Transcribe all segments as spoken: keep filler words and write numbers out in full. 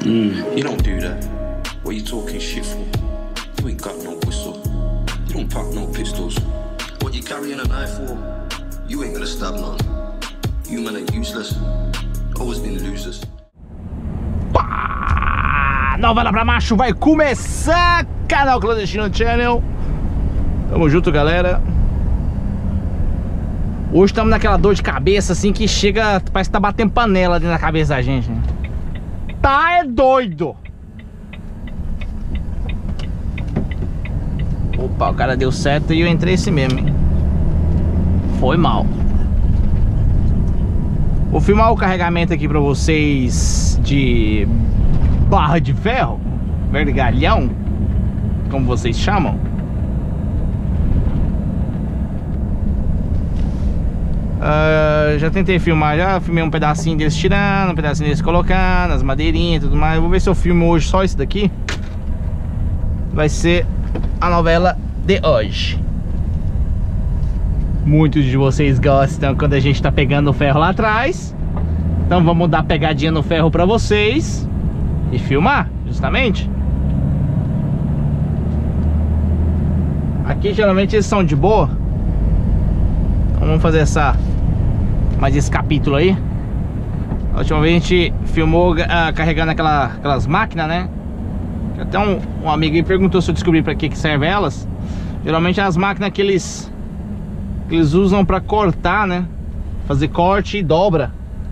Mm, you don't do that. What are you talking shit for? You ain't got no whistle. You don't pop no pistols. What you carrying a knife for? You ain't gonna stab none. You men are useless. Always been losers. Pá! Novela pra macho vai começar! Canal Clandestino Channel. Tamo junto, galera. Hoje estamos naquela dor de cabeça assim que chega, parece que tá batendo panela dentro da cabeça da gente, né? Tá é doido. Opa, o cara deu certo e eu entrei esse mesmo, hein? Foi mal. Vou filmar o carregamento aqui pra vocês de barra de ferro, vergalhão, como vocês chamam. Uh, já tentei filmar, já filmei um pedacinho deles tirando, um pedacinho deles colocando, as madeirinhas e tudo mais. Vou ver se eu filmo hoje só isso daqui. Vai ser a novela de hoje. Muitos de vocês gostam quando a gente tá pegando o ferro lá atrás. Então vamos dar pegadinha no ferro pra vocês e filmar, justamente. Aqui geralmente eles são de boa. Então vamos fazer essa, mais esse capítulo aí. A última vez a gente filmou uh, carregando aquela, aquelas máquinas, né? Até um, um amigo aí perguntou se eu descobri pra que que servem elas. Geralmente as máquinas que eles, que eles usam pra cortar, né? Fazer corte e dobra.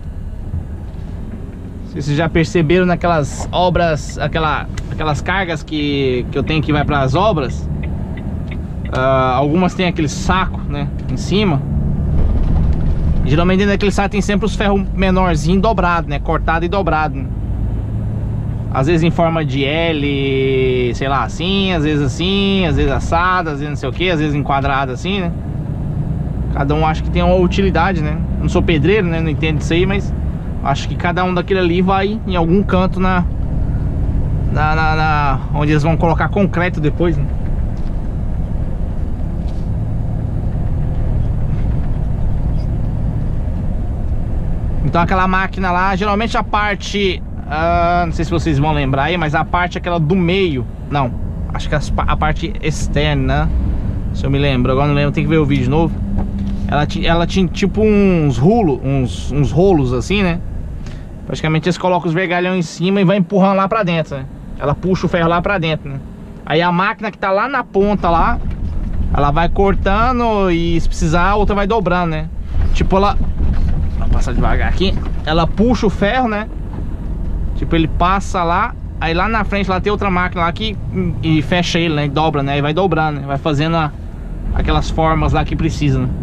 Não sei se vocês já perceberam naquelas obras, aquela, aquelas cargas que, que eu tenho que vai para as obras. Uh, algumas tem aquele saco, né, em cima. E geralmente dentro daquele saco tem sempre os ferros menorzinhos dobrados, né, cortado e dobrado, né? Às vezes em forma de L, sei lá, assim, às vezes assim, às vezes assado, às vezes não sei o que, às vezes enquadrado assim, né? Cada um acha que tem uma utilidade, né? Eu não sou pedreiro, né, não entendo isso aí, mas acho que cada um daquele ali vai em algum canto na, na, na, na onde eles vão colocar concreto depois, né? Então aquela máquina lá, geralmente a parte, uh, não sei se vocês vão lembrar aí, mas a parte aquela do meio, não, acho que a, a parte externa, se eu me lembro, agora não lembro, tem que ver o vídeo de novo. Ela, ela tinha tipo uns rolos, uns, uns rolos assim, né? Praticamente eles colocam os vergalhão em cima e vai empurrando lá pra dentro, né? Ela puxa o ferro lá pra dentro, né? Aí a máquina que tá lá na ponta lá, ela vai cortando e se precisar a outra vai dobrando, né? Tipo ela... Passar devagar aqui. Ela puxa o ferro, né? Tipo, ele passa lá. Aí lá na frente lá tem outra máquina lá que e fecha ele, né? E dobra, né? E vai dobrando, né? Vai fazendo a, aquelas formas lá que precisa, né?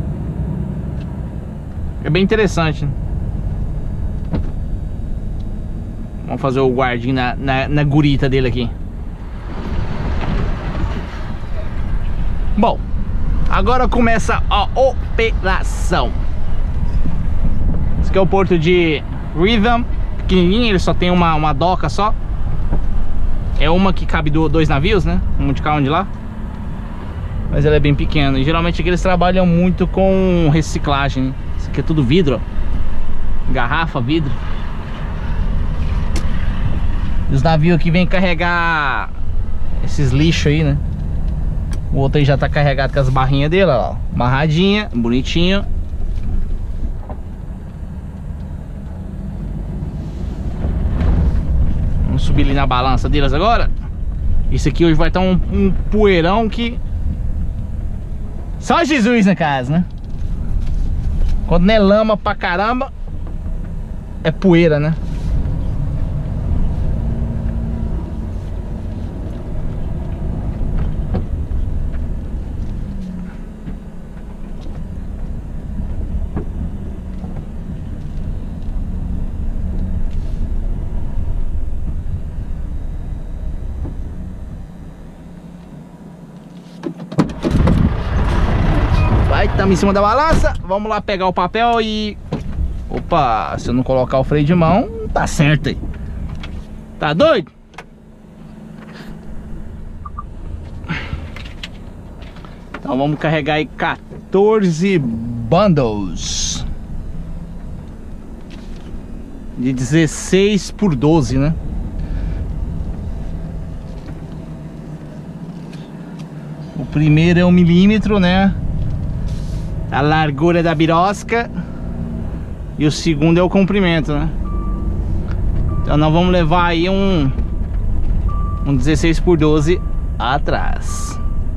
É bem interessante, né? Vamos fazer o guardinho na, na, na gurita dele aqui. Bom, agora começa a operação. Esse aqui é o porto de Rhythm, pequenininho, ele só tem uma, uma doca só. É uma que cabe do, dois navios, né? Um de cá, um de lá. Mas ela é bem pequena. E geralmente aqui eles trabalham muito com reciclagem, né? Isso aqui é tudo vidro, ó. Garrafa, vidro. E os navios aqui vêm carregar esses lixos aí, né? O outro aí já tá carregado com as barrinhas dele, ó. Amarradinha, bonitinho. Subir ali na balança deles agora. Isso aqui hoje vai estar um, um poeirão que só Jesus na casa, né? Quando não é lama pra caramba, é poeira, né? Estamos em cima da balança. Vamos lá pegar o papel e... Opa, se eu não colocar o freio de mão, tá certo aí. Tá doido? Então vamos carregar aí quatorze bundles de dezesseis por doze, né? primeiro é um milímetro, né? A largura da birosca. E o segundo é o comprimento, né? Então nós vamos levar aí um Um dezesseis por doze atrás.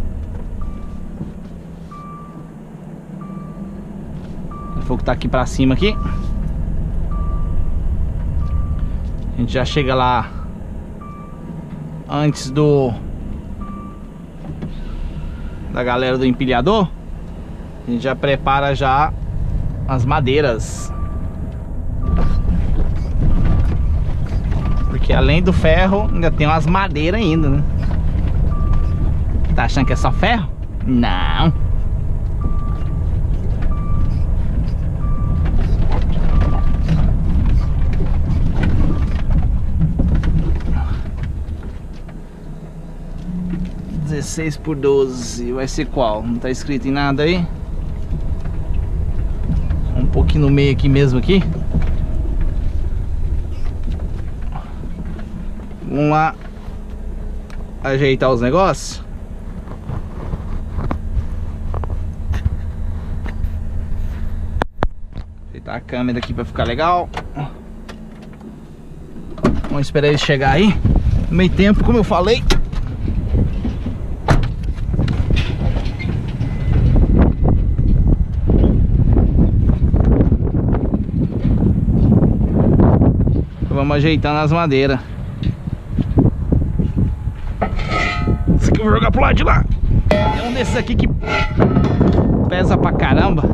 O fogo tá aqui pra cima aqui. A gente já chega lá antes do da galera do empilhador. A gente já prepara já as madeiras, porque além do ferro ainda tem umas madeiras ainda, né? Tá achando que é só ferro? Não. dezesseis por doze vai ser qual? Não tá escrito em nada aí. Um pouquinho no meio aqui mesmo aqui. Vamos lá ajeitar os negócios. Ajeitar a câmera aqui pra ficar legal. Vamos esperar ele chegar aí. No meio tempo, como eu falei, vamos ajeitando as madeiras. Esse aqui eu vou jogar pro lado de lá. É um desses aqui que pesa pra caramba.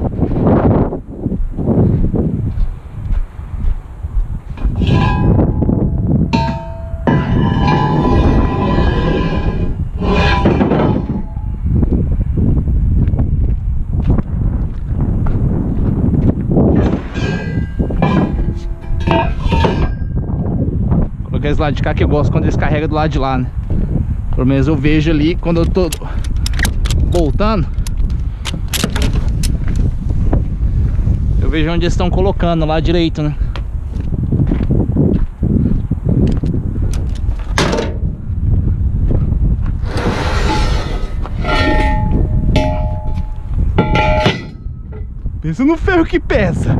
Coloquei esse lado de cá que eu gosto quando eles carregam do lado de lá, né? Pelo menos eu vejo ali quando eu tô voltando. Eu vejo onde eles estão colocando lá direito, né? Pensa no ferro que pesa.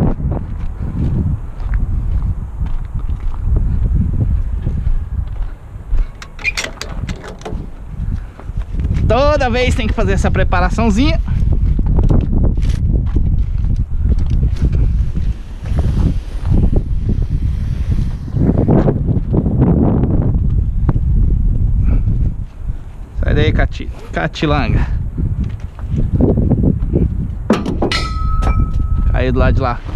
Toda vez tem que fazer essa preparaçãozinha. Sai daí, Cati, Catilanga. Caiu do lado de lá.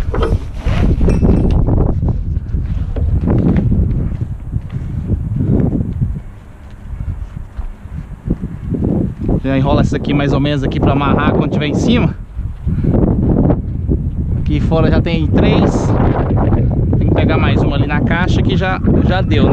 Já enrola isso aqui mais ou menos aqui para amarrar quando tiver em cima. Aqui fora já tem três. Tem que pegar mais uma ali na caixa que já, já deu, né?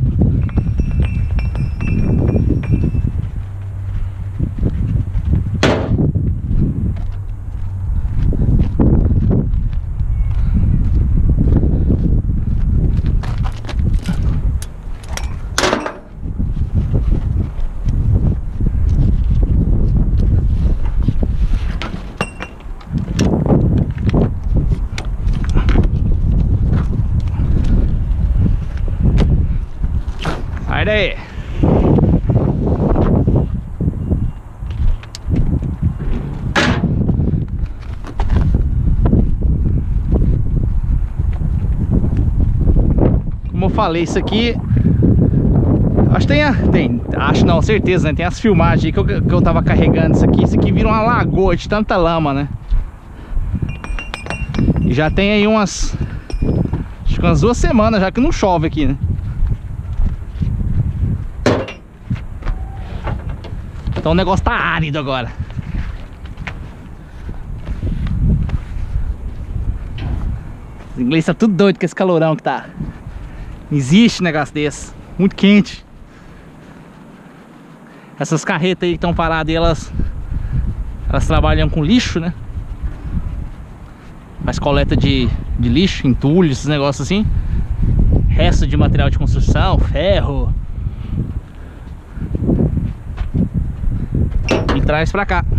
Sai daí. Como eu falei, isso aqui acho que tem, a, tem acho não, certeza, né? Tem as filmagens aí que eu, que eu tava carregando isso aqui. Isso aqui vira uma lagoa de tanta lama, né? E já tem aí umas acho que umas duas semanas já que não chove aqui, né? Então o negócio tá árido agora. Os ingleses tá tudo doido com esse calorão que tá. Não existe negócio desse. Muito quente. Essas carretas aí que estão paradas, elas Elas trabalham com lixo, né? Faz coleta de, de lixo, entulho, esses negócios assim. Resto de material de construção, ferro. e traz pra cá.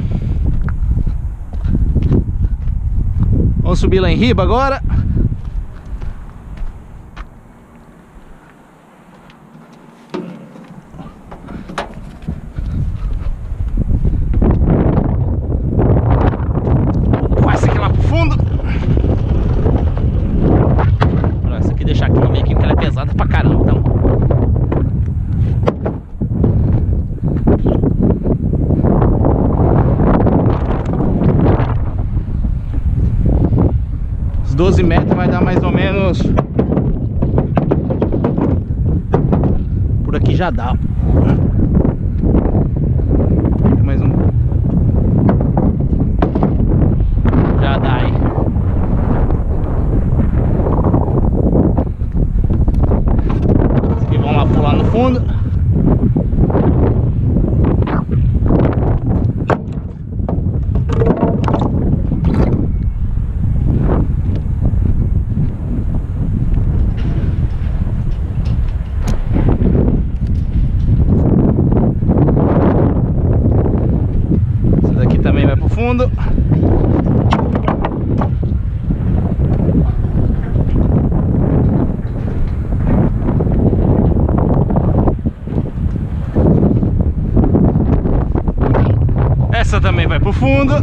Vamos subir lá em riba agora. Vai essa aqui lá pro fundo. Essa aqui deixar aqui no meio, que ela é pesada pra caramba, então. doze metros vai dar mais ou menos. Por aqui já dá. Tem mais um. Já dá aí. Esse aqui vamos lá pular no fundo. Fundo. Essa também vai pro fundo.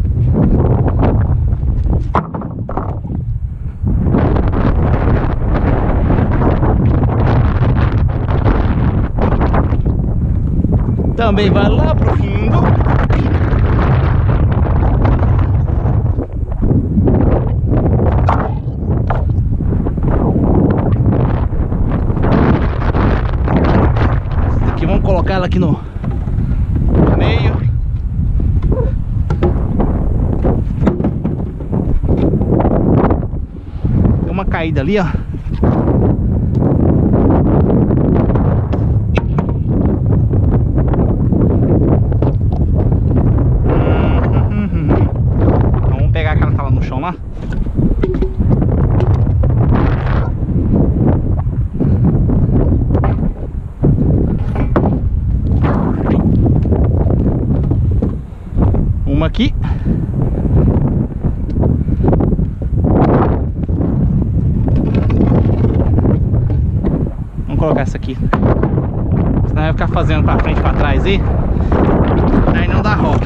Também vai lá pro fundo. Colocar ela aqui no meio. Tem uma caída ali, ó. Então, vamos pegar aquela que tá lá no chão lá. Aqui vamos colocar essa aqui, senão vai ficar fazendo pra frente e pra trás aí, aí não dá rock.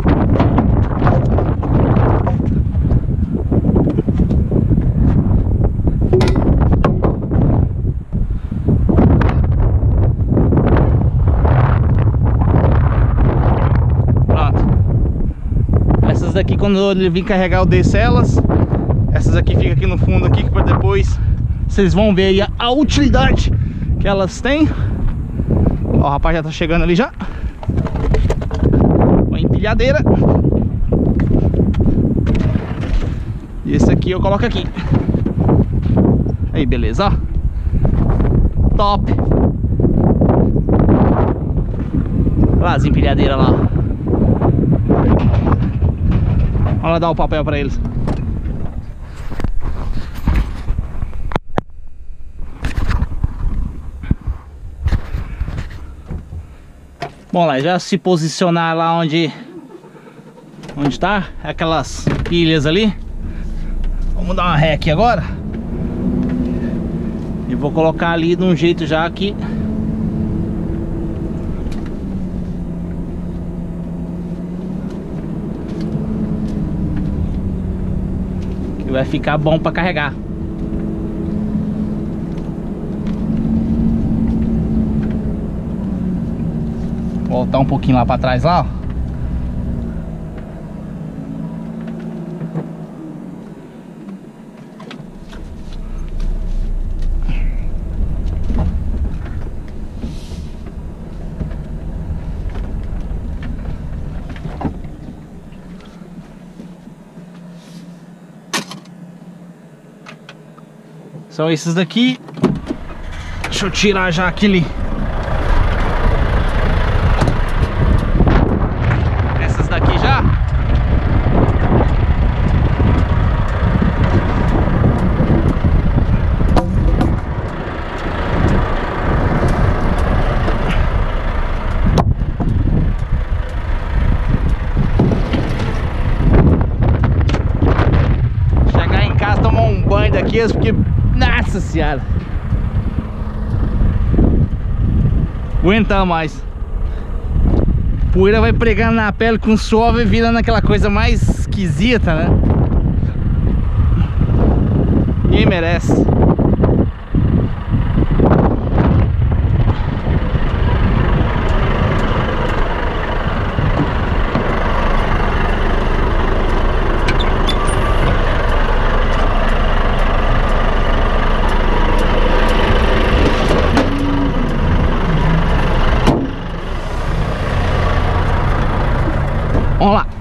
Essas daqui, quando ele vir carregar, eu desço elas. Essas aqui ficam aqui no fundo aqui, que para depois vocês vão ver aí a, a utilidade que elas têm. Ó, o rapaz já tá chegando ali já com a empilhadeira. E esse aqui eu coloco aqui. Aí, beleza, ó. Top. Olha lá as empilhadeiras lá. Olha lá, dar o papel pra eles. Bom, lá já se posicionar lá onde onde tá aquelas pilhas ali. Vamos dar uma ré aqui agora. E vou colocar ali de um jeito já que vai ficar bom para carregar. Voltar um pouquinho lá para trás lá, ó. São esses daqui. Deixa eu tirar já aquele. Essas daqui já. fraqueza, porque... Nossa senhora! Aguentar mais. Poeira vai pregando na pele com suor, vai virando aquela coisa mais esquisita, né? Ninguém merece. Vamos lá.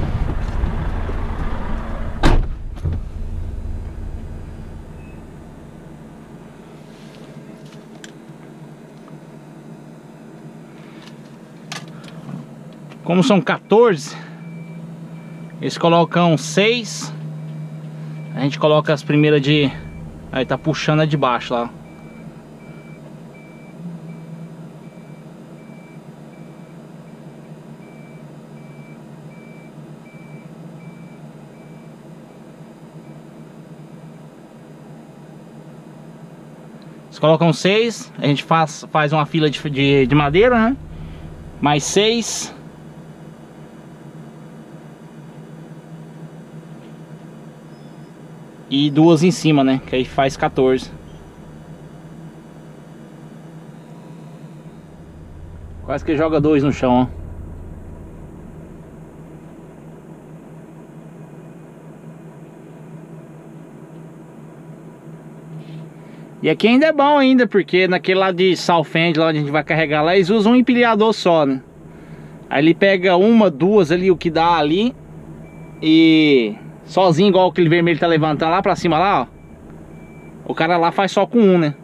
Como são quatorze, eles colocam seis. A gente coloca as primeiras de... Aí tá puxando a de baixo lá. Eles colocam seis, a gente faz, faz uma fila de, de, de madeira, né? Mais seis. E duas em cima, né? Que aí faz quatorze. Quase que joga dois no chão, ó. E aqui ainda é bom ainda, porque naquele lado de Southend, lá onde a gente vai carregar lá, eles usam um empilhador só, né? Aí ele pega uma, duas ali, o que dá ali. E sozinho, igual aquele vermelho tá levantando lá pra cima lá, ó. O cara lá faz só com um, né?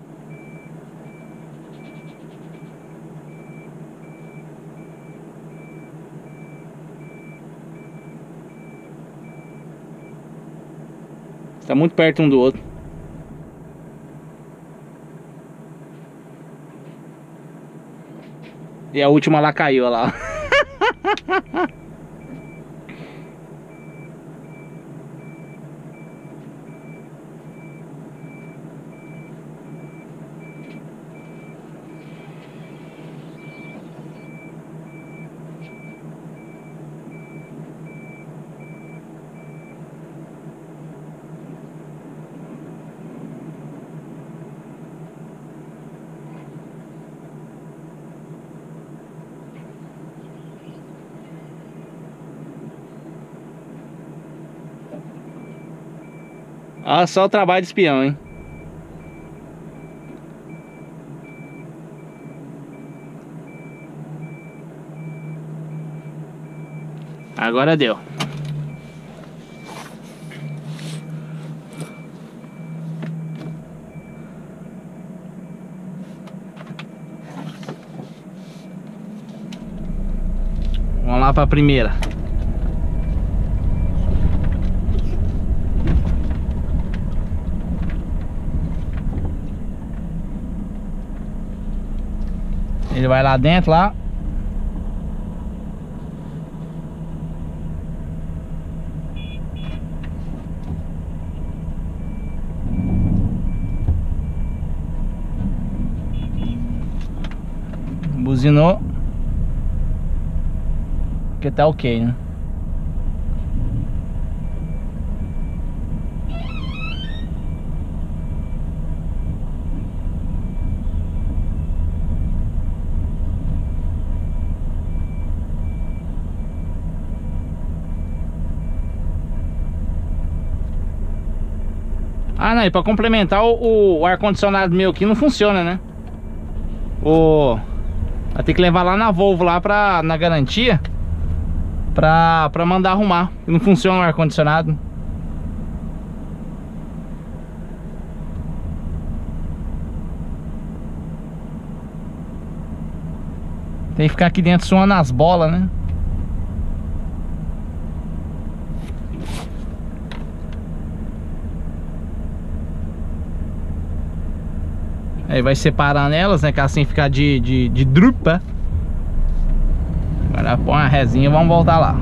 Tá muito perto um do outro. E a última lá caiu, olha lá. Olha só o trabalho de espião, hein? Agora deu. Vamos lá para a primeira. Ele vai lá dentro, lá. Buzinou. Que tá ok, né? Ah, não, e pra complementar, o, o ar-condicionado meu aqui não funciona, né? O... Vai ter que levar lá na Volvo, lá pra, na garantia, pra, pra mandar arrumar. Não funciona o ar-condicionado. Tem que ficar aqui dentro suando as bolas, né? Aí vai separando elas, né? Que assim ficar de, de, de drupa. Agora põe uma resinha e vamos voltar lá.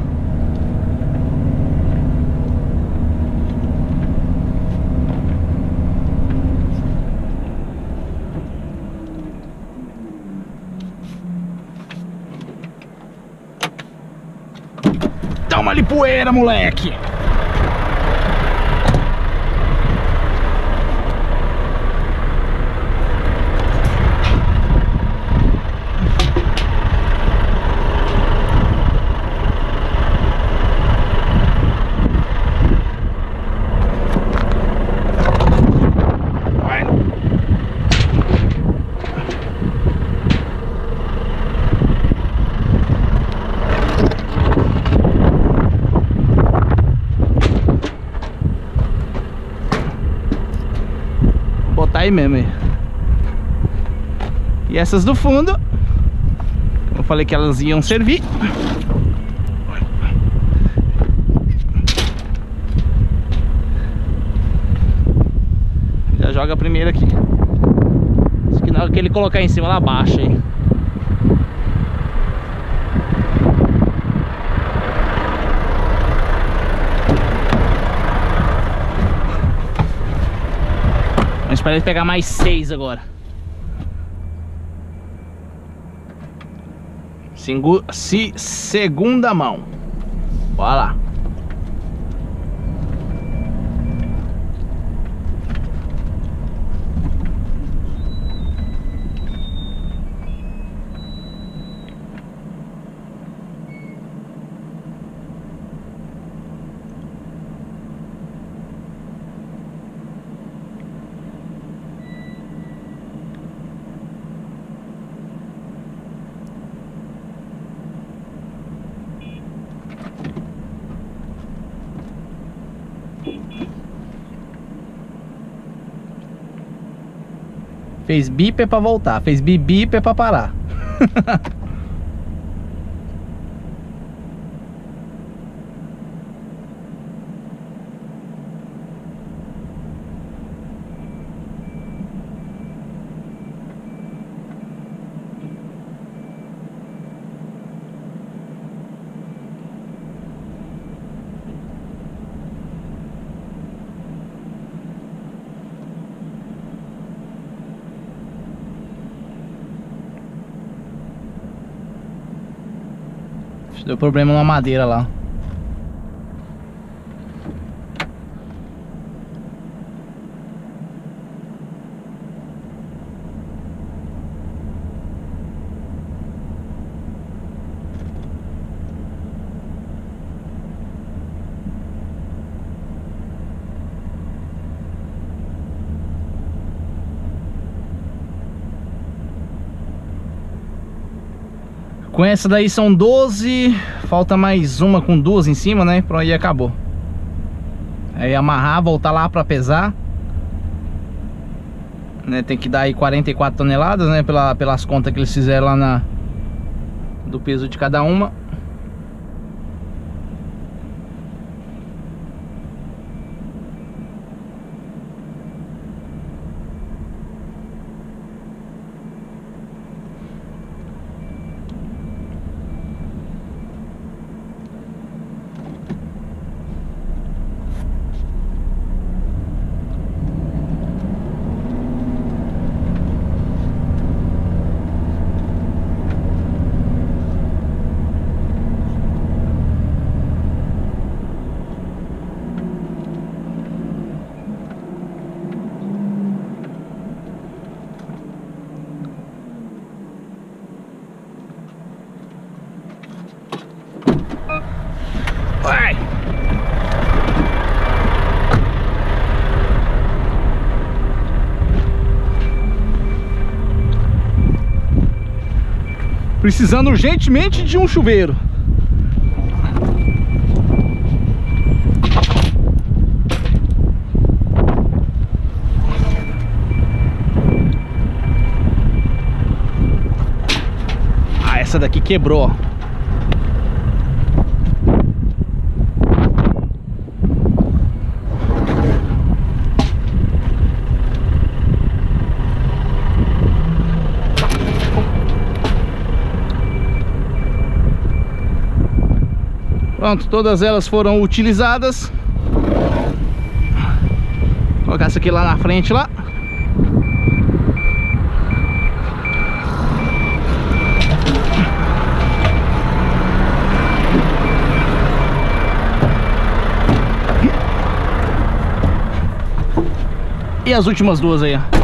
Toma ali poeira, moleque. Aí mesmo aí. E essas do fundo, eu falei que elas iam servir. Já joga a primeira aqui. Acho que na hora que ele colocar em cima, ela baixa aí. Para ele pegar mais seis agora. Singu se segunda mão. Bora lá. Fez bíper pra voltar, fez bíper pra parar. Deu problema na madeira lá. Com essa daí são doze, falta mais uma com duas em cima, né? Pronto, aí acabou. Aí amarrar, voltar lá pra pesar, né? Tem que dar aí quarenta e quatro toneladas, né? Pela, pelas contas que eles fizeram lá na, do peso de cada uma. Vai! Precisando urgentemente de um chuveiro. Ah, essa daqui quebrou, ó. Pronto, todas elas foram utilizadas. Vou colocar essa aqui lá na frente lá. E as últimas duas aí, ó.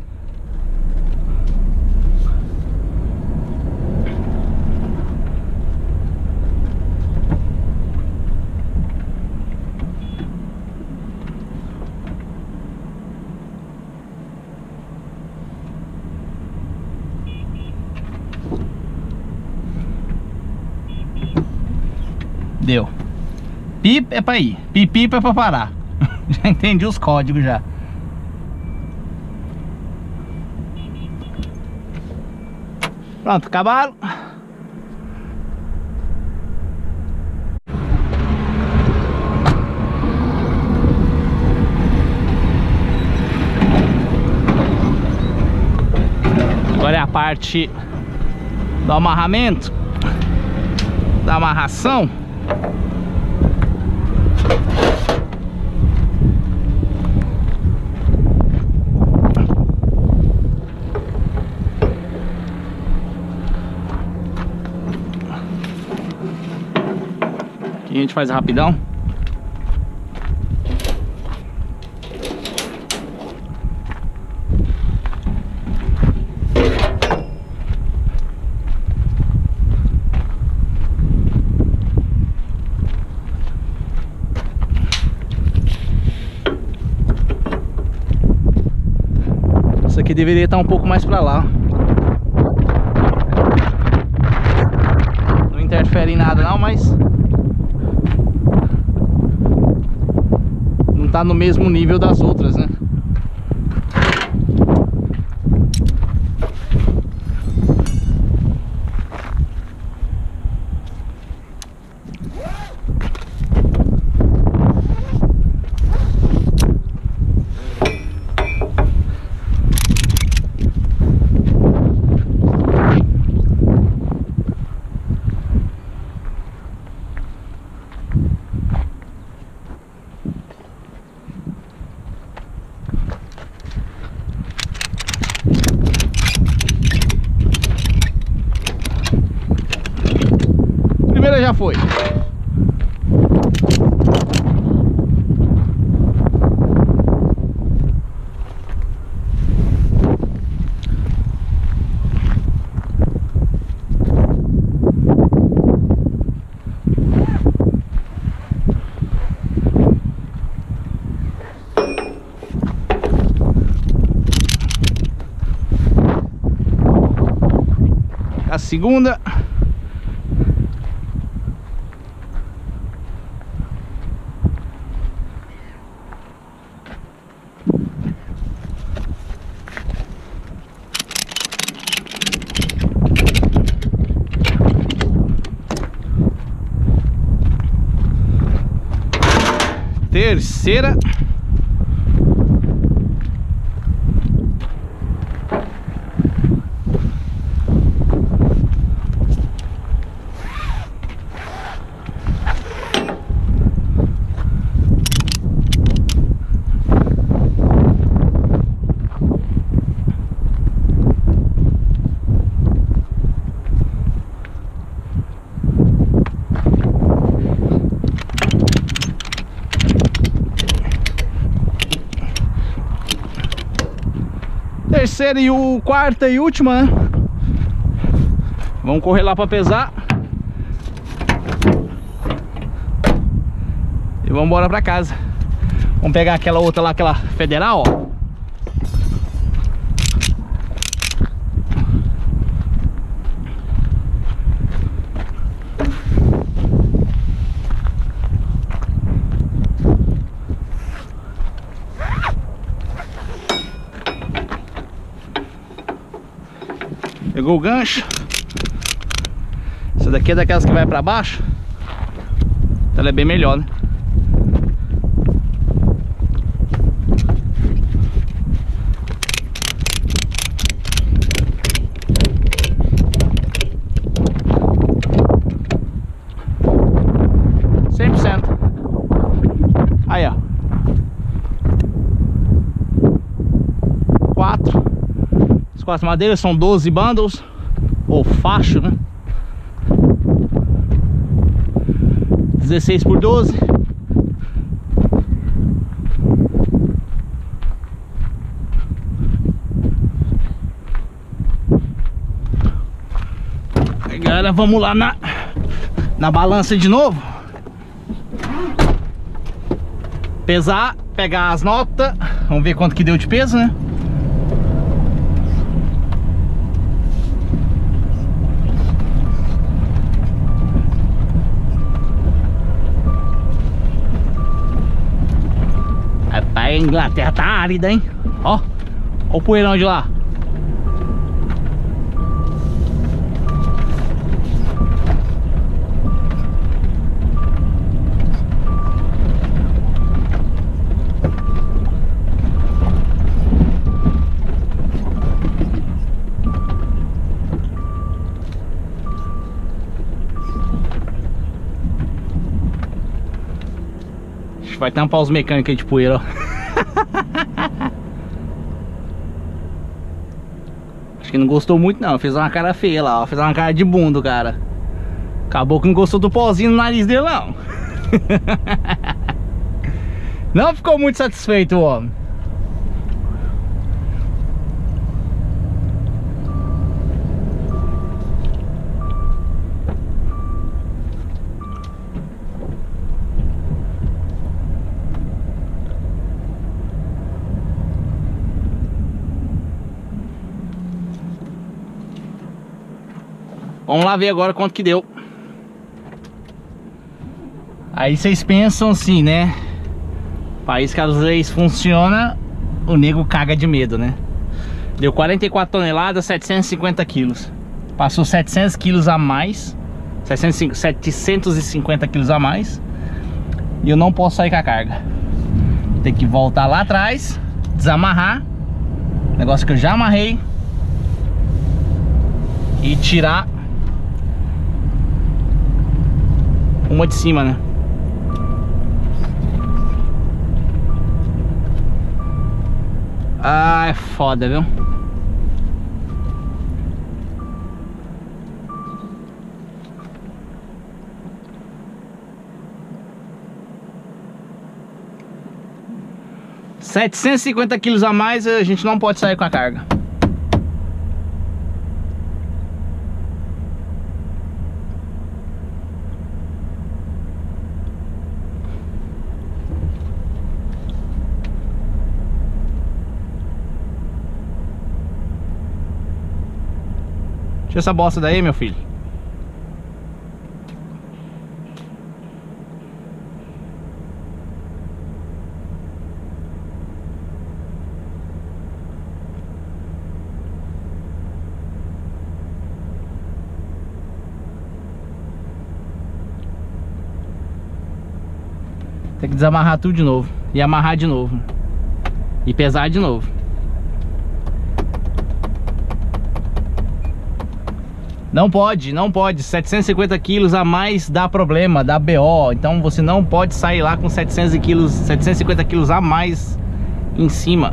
Deu. Pip é pra ir, pipip é pra parar. Já entendi os códigos já. Pronto, acabaram. Agora é a parte do amarramento, da amarração. Aqui a gente faz rapidão. Isso aqui deveria estar um pouco mais pra lá. Não interfere em nada não, mas não tá no mesmo nível das outras, né? Primeira já foi. A segunda. Terceira. Terceira e o quarta e última, né? Vamos correr lá pra pesar. E vamos embora pra casa. Vamos pegar aquela outra lá, aquela federal, ó. Pegou o gancho. Essa daqui é daquelas que vai pra baixo. Então ela é bem melhor, né? cem por cento. Aí, ó. Quatro. Com as madeiras são doze bundles, ou facho, né? dezesseis por doze. Agora vamos lá na, na balança de novo. Pesar, pegar as notas. Vamos ver quanto que deu de peso, né? Rapaz, a Inglaterra tá árida, hein? Ó, ó o poeirão de lá. Vai tampar os mecânicos aí de poeira, ó. Acho que não gostou muito não, fez uma cara feia lá, ó. Fez uma cara de bunda, cara. Acabou que não gostou do pozinho no nariz dele, não. Não ficou muito satisfeito o homem. Vamos lá ver agora quanto que deu. Aí vocês pensam assim, né? País que às vezes funciona, o nego caga de medo, né? Deu quarenta e quatro toneladas, setecentos e cinquenta quilos. Passou setecentos quilos a mais. setecentos e cinquenta quilos a mais. E eu não posso sair com a carga. Tem que voltar lá atrás, desamarrar. Negócio que eu já amarrei. E tirar uma de cima, né? Ah, é foda, viu? setecentos e cinquenta quilos a mais, a gente não pode sair com a carga. Tira essa bosta daí, meu filho. Tem que desamarrar tudo de novo. E amarrar de novo. E pesar de novo. Não pode, não pode. setecentos e cinquenta quilos a mais dá problema, dá B O. Então você não pode sair lá com setecentos quilos, setecentos e cinquenta quilos a mais em cima.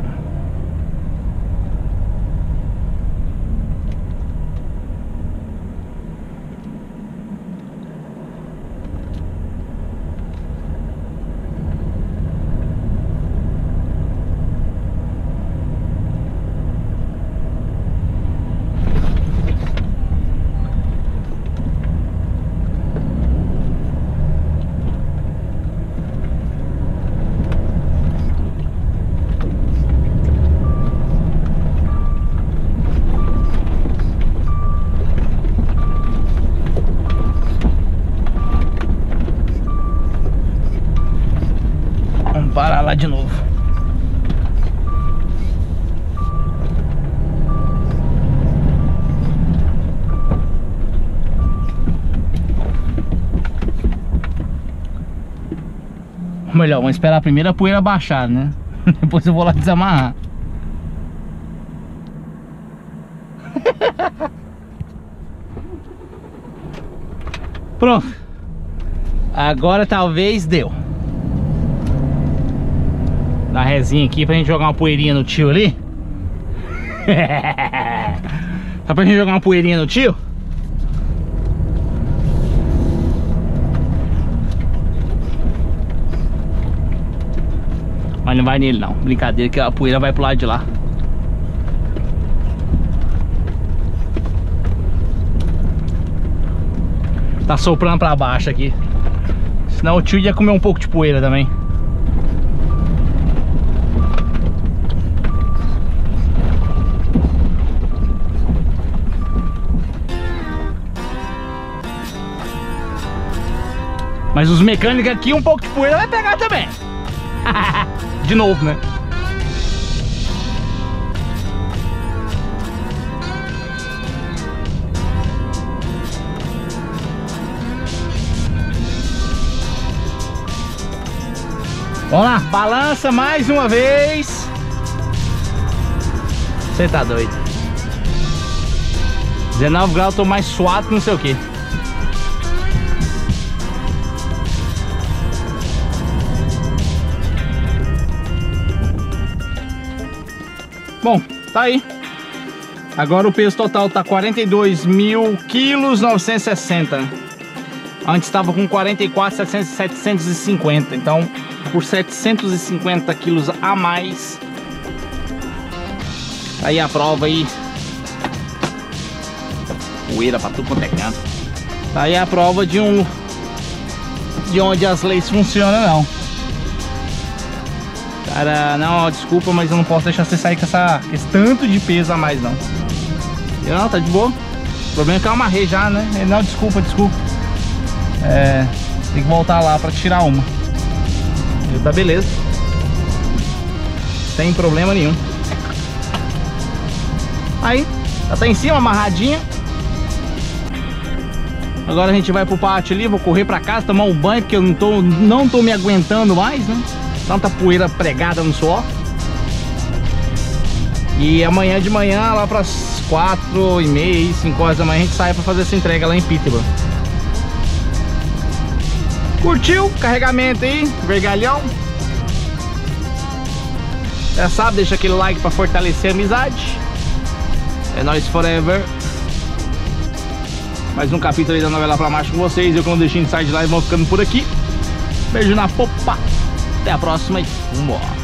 Parar lá de novo. Ou melhor, vamos esperar a primeira poeira baixar, né? Depois eu vou lá desamarrar. Pronto. Agora talvez deu. Dá resinha aqui pra gente jogar uma poeirinha no tio ali. Só pra gente jogar uma poeirinha no tio. Mas não vai nele não. Brincadeira que a poeira vai pro lado de lá. Tá soprando pra baixo aqui. Senão o tio ia comer um pouco de poeira também. Mas os mecânicos aqui, um pouco de poeira vai pegar também. De novo, né? Vamos lá, balança mais uma vez. Você tá doido. dezenove graus, tô mais suado que não sei o que. Bom, tá aí. Agora o peso total tá quarenta e dois mil quilos novecentos e sessenta. Antes estava com quarenta e quatro mil setecentos e cinquenta. Então, por setecentos e cinquenta quilos a mais. Tá aí a prova aí. Poeira pra tudo quanto é canto. Tá aí a prova de um de onde as leis funcionam, não. Cara, não, desculpa, mas eu não posso deixar você sair com essa, esse tanto de peso a mais, não. Eu não, tá de boa. O problema é que eu amarrei já, né? Não, desculpa, desculpa. É, tem que voltar lá pra tirar uma. E tá beleza. Sem problema nenhum. Aí, já tá em cima, amarradinha. Agora a gente vai pro pátio ali, vou correr pra casa, tomar um banho, porque eu não tô, não tô me aguentando mais, né? Tanta poeira pregada no suor. E amanhã de manhã, lá pras quatro e meia, cinco horas da manhã, a gente sai pra fazer essa entrega lá em Pittsburgh. Curtiu o carregamento aí, vergalhão? Já sabe, deixa aquele like pra fortalecer a amizade. É nóis forever. Mais um capítulo aí da novela pra marcha com vocês. Eu que não deixei Inside Live, vou ficando por aqui. Beijo na popa. Até a próxima e vambora.